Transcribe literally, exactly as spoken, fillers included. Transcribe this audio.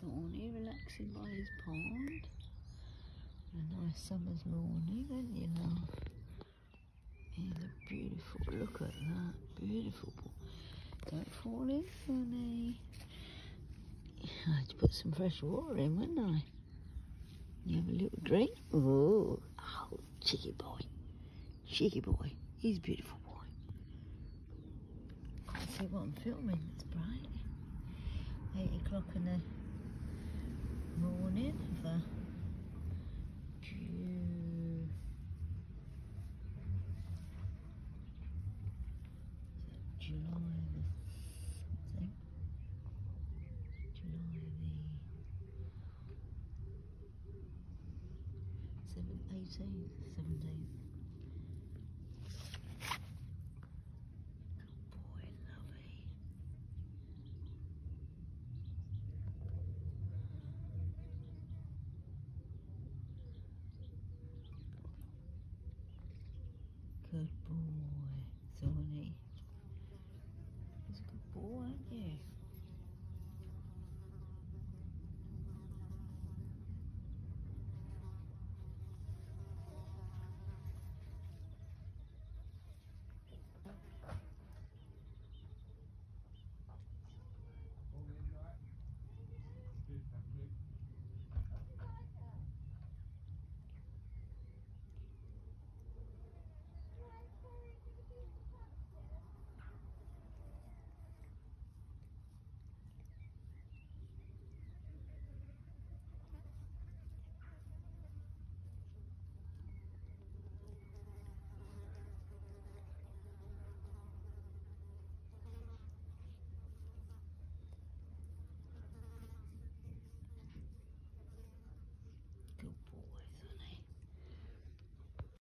Tawny relaxing by his pond. A nice summer's morning, isn't you, love? He's a beautiful, look at that, beautiful boy. Don't fall in, honey. I had to put some fresh water in, wouldn't I? You have a little drink? Oh, oh, cheeky boy. Cheeky boy. He's a beautiful boy. Can't see what I'm filming, it's bright. Eight o'clock in the morning of the Ju July the something. July the seventh, eighteenth, seventeenth. Good boy, lovey. Good boy.